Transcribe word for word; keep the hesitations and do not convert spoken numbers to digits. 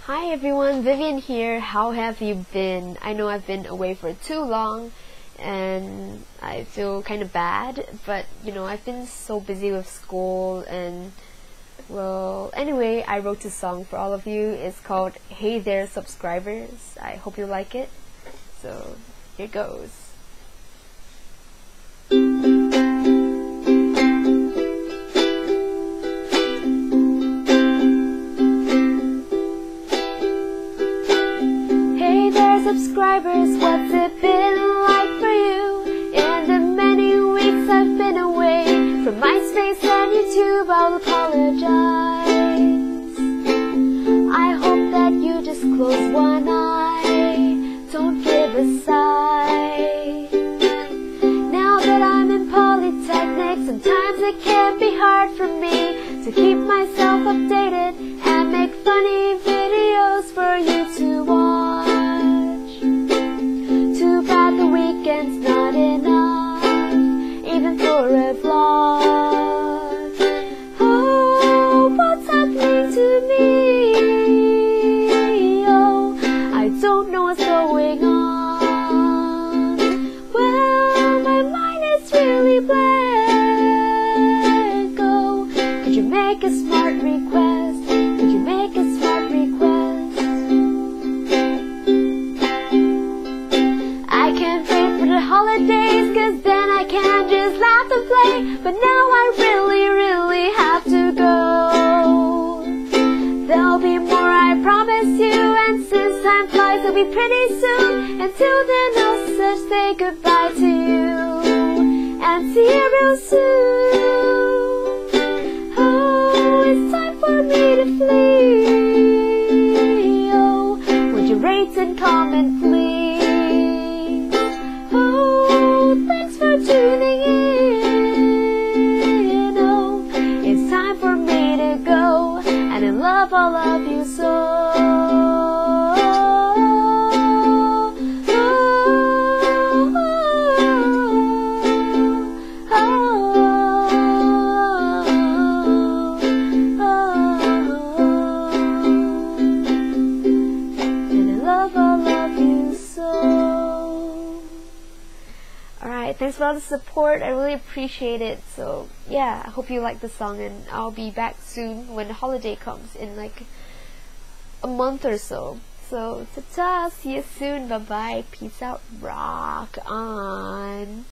Hi everyone, Vivian here. How have you been? I know I've been away for too long and I feel kind of bad, but you know, I've been so busy with school and well, anyway, I wrote a song for all of you. It's called Hey There Subscribers. I hope you like it. So, here goes. Subscribers, what's it been like for you? In the many weeks I've been away from myspace and YouTube, I'll apologize. I hope that you just close one eye, don't give a sigh. Now that I'm in polytechnic, sometimes it can be hard for me to keep myself updated and make funny videos for you to watch. Weekend's not enough, even for a vlog. Oh, what's happening to me? Oh, I don't know what's going on. Well, my mind is really blank. Oh, could you make a smart request? Could you make a smart request? I can't wait for the holidays, cause then I can just laugh and play. But now I really, really have to go. There'll be more, I promise you, and since time flies, it'll be pretty soon. Until then, I'll just say goodbye to you and see you real soon. Oh, it's time for me to flee. Oh, would you rate and comment, please? Tuning in, oh, it's time for me to go, and I love all of you so. Oh, oh, oh, and I love all of you so. Alright, thanks for all the support. I really appreciate it. So, yeah, I hope you like the song, and I'll be back soon when the holiday comes in like a month or so. So, ta-ta, see you soon. Bye-bye. Peace out. Rock on.